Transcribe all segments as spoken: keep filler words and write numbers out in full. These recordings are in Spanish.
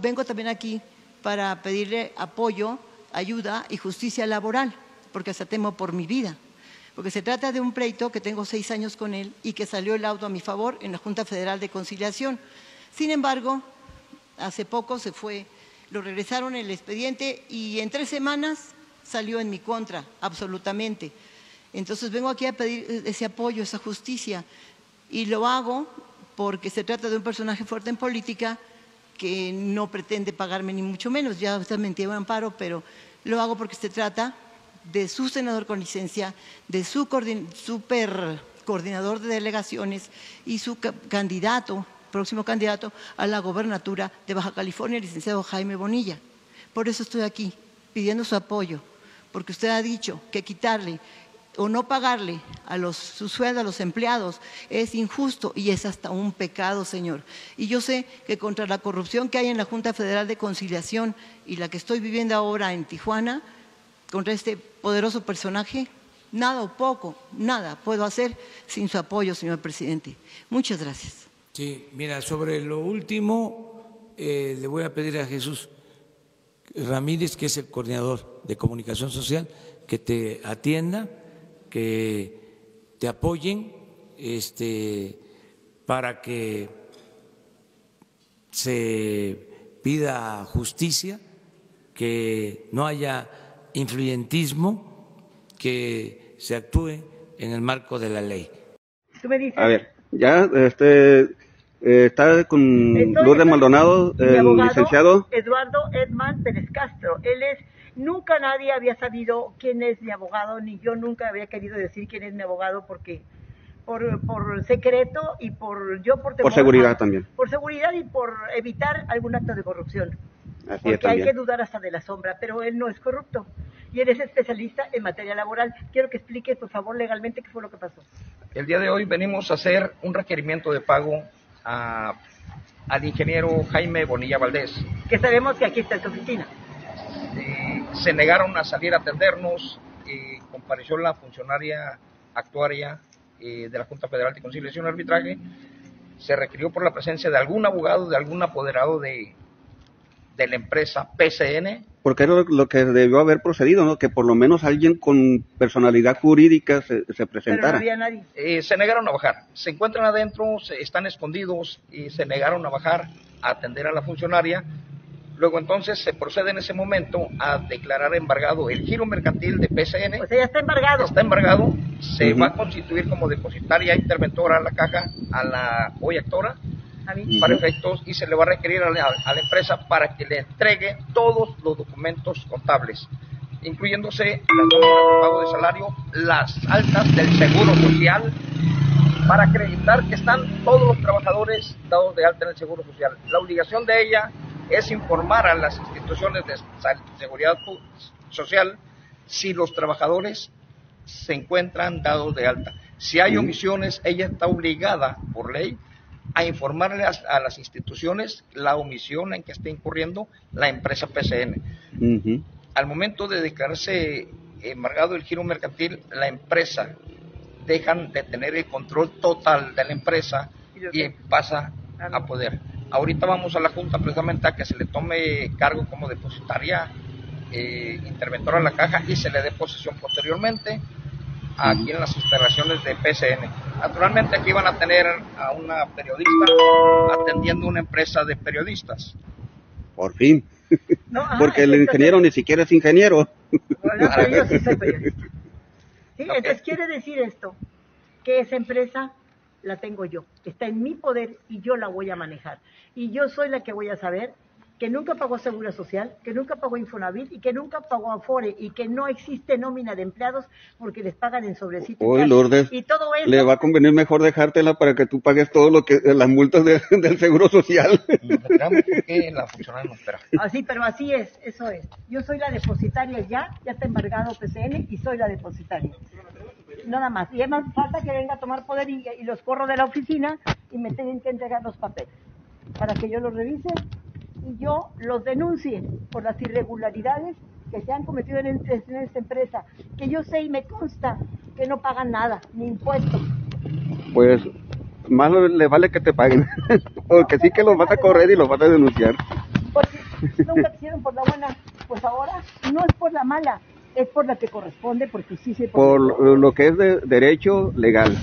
vengo también aquí para pedirle apoyo, ayuda y justicia laboral, porque hasta temo por mi vida. Porque se trata de un pleito que tengo seis años con él y que salió el auto a mi favor en la Junta Federal de Conciliación. Sin embargo, hace poco se fue, lo regresaron el expediente y en tres semanas salió en mi contra, absolutamente. Entonces vengo aquí a pedir ese apoyo, esa justicia, y lo hago porque se trata de un personaje fuerte en política que no pretende pagarme ni mucho menos, ya está mentido en amparo, pero lo hago porque se trata de su senador con licencia, de su coordin super coordinador de delegaciones y su ca candidato, próximo candidato a la gobernatura de Baja California, el licenciado Jaime Bonilla. Por eso estoy aquí, pidiendo su apoyo, porque usted ha dicho que quitarle o no pagarle a los, su sueldo a los empleados es injusto y es hasta un pecado, señor. Y yo sé que contra la corrupción que hay en la Junta Federal de Conciliación y la que estoy viviendo ahora en Tijuana, contra este poderoso personaje, nada o poco, nada puedo hacer sin su apoyo, señor presidente. Muchas gracias. Sí, mira, sobre lo último, eh, le voy a pedir a Jesús Ramírez, que es el coordinador de comunicación social, que te atienda, que te apoyen este, para que se pida justicia, que no haya influyentismo, que se actúe en el marco de la ley. ¿Tú me dices? A ver, ya este, eh, está con Estoy, Lourdes estoy, Maldonado, el abogado, licenciado. Eduardo Edman Pérez Castro. Él es, nunca nadie había sabido quién es mi abogado, ni yo nunca había querido decir quién es mi abogado porque por, por secreto y por yo por temor, Por seguridad a, también. Por seguridad y por evitar algún acto de corrupción. Así Porque es, también. hay que dudar hasta de la sombra, pero él no es corrupto. Y él es especialista en materia laboral. Quiero que explique, por favor, legalmente qué fue lo que pasó. El día de hoy venimos a hacer un requerimiento de pago a, al ingeniero Jaime Bonilla Valdés. Que sabemos que aquí está en su oficina. Eh, se negaron a salir a atendernos, eh, compareció la funcionaria actuaria eh, de la Junta Federal de Conciliación y Arbitraje, se requirió por la presencia de algún abogado, de algún apoderado de, de la empresa P C N. Porque era lo, lo que debió haber procedido, ¿no? Que por lo menos alguien con personalidad jurídica se, se presentara. Pero no había nadie. Eh, se negaron a bajar, se encuentran adentro, se, están escondidos y se negaron a bajar a atender a la funcionaria. Luego entonces se procede en ese momento a declarar embargado el giro mercantil de P C N. O sea, ya está embargado. Está embargado, se Uh-huh. va a constituir como depositaria interventora a la caja, a la hoy actora, A mí. Uh-huh. para efectos, y se le va a requerir a la, a la empresa para que le entregue todos los documentos contables, incluyéndose las nóminas de pago de salario, las altas del Seguro Social, para acreditar que están todos los trabajadores dados de alta en el Seguro Social. La obligación de ella es informar a las instituciones de seguridad social si los trabajadores se encuentran dados de alta. Si hay omisiones, ella está obligada por ley a informarle a, a las instituciones la omisión en que está incurriendo la empresa P C N. Uh-huh. Al momento de declararse embargado el giro mercantil, la empresa dejan de tener el control total de la empresa y pasa a poder. Ahorita vamos a la Junta precisamente a que se le tome cargo como depositaria eh, interventora a la caja y se le dé posesión posteriormente aquí en las instalaciones de P C N. Naturalmente aquí van a tener a una periodista atendiendo una empresa de periodistas. Por fin. No, ajá, Porque el ingeniero ni siquiera es ingeniero. Bueno, pero yo sí soy periodista. Sí, Ok. entonces quiere decir esto, que esa empresa la tengo yo, está en mi poder y yo la voy a manejar. Y yo soy la que voy a saber que nunca pagó Seguro Social, que nunca pagó Infonavit y que nunca pagó Afore y que no existe nómina de empleados porque les pagan en sobrecito. Uy, Lourdes, y todo eso, le va a convenir mejor dejártela para que tú pagues todo lo que las multas de, del Seguro Social. Nos retiramos porque la funcionaria no espera. así, pero así es, eso es. Yo soy la depositaria ya, ya está embargado P C N y soy la depositaria. Nada más. Y además falta que venga a tomar poder y, y los corro de la oficina y me tienen que entregar los papeles para que yo los revise y yo los denuncie por las irregularidades que se han cometido en, en esta empresa, que yo sé y me consta que no pagan nada, ni impuestos. Pues más le vale que te paguen, porque sí que los vas a correr y los vas a denunciar. Porque Nunca quisieron por la buena, pues ahora no es por la mala, es por la que corresponde, por justicia y por... Por lo que es de derecho legal.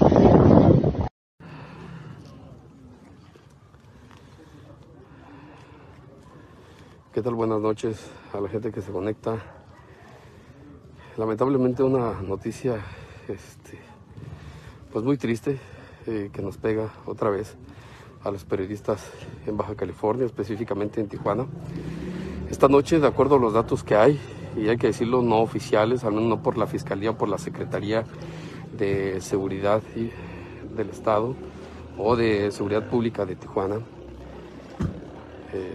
¿Qué tal? Buenas noches a la gente que se conecta. Lamentablemente una noticia este, pues muy triste eh, que nos pega otra vez a los periodistas en Baja California, específicamente en Tijuana. Esta noche, de acuerdo a los datos que hay, y hay que decirlo, no oficiales, al menos no por la Fiscalía o por la Secretaría de Seguridad del Estado o de Seguridad Pública de Tijuana, eh,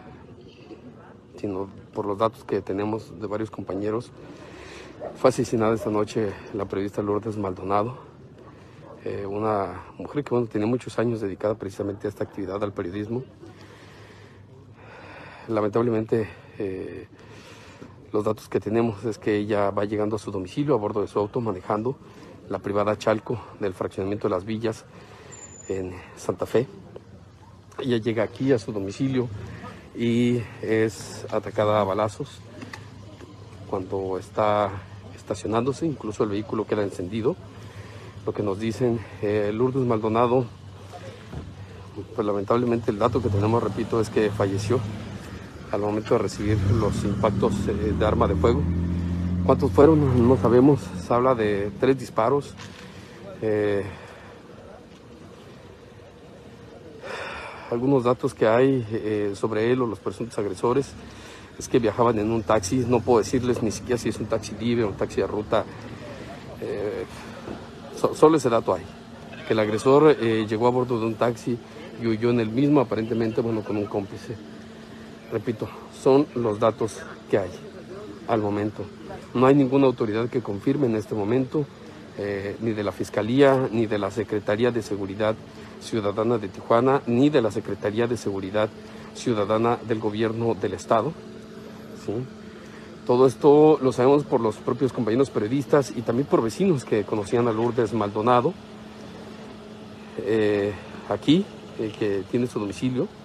sino por los datos que tenemos de varios compañeros. Fue asesinada esta noche la periodista Lourdes Maldonado, eh, una mujer que bueno, tenía muchos años dedicada precisamente a esta actividad, al periodismo. Lamentablemente, eh, los datos que tenemos es que ella va llegando a su domicilio a bordo de su auto, manejando la privada Chalco del fraccionamiento de Las Villas en Santa Fe. Ella llega aquí a su domicilio y es atacada a balazos cuando está estacionándose, incluso el vehículo queda encendido. Lo que nos dicen, eh, Lourdes Maldonado, pues lamentablemente el dato que tenemos, repito, es que falleció al momento de recibir los impactos eh, de arma de fuego. ¿Cuántos fueron? No sabemos, se habla de tres disparos. Eh, Algunos datos que hay eh, sobre él o los presuntos agresores es que viajaban en un taxi. No puedo decirles ni siquiera si es un taxi libre o un taxi de ruta. Eh, so, solo ese dato hay, que el agresor eh, llegó a bordo de un taxi y huyó en el mismo, aparentemente, bueno, con un cómplice. Repito, son los datos que hay al momento. No hay ninguna autoridad que confirme en este momento, eh, ni de la Fiscalía, ni de la Secretaría de Seguridad Ciudadana de Tijuana, ni de la Secretaría de Seguridad Ciudadana del Gobierno del Estado. ¿Sí? Todo esto lo sabemos por los propios compañeros periodistas y también por vecinos que conocían a Lourdes Maldonado, eh, aquí, eh, que tiene su domicilio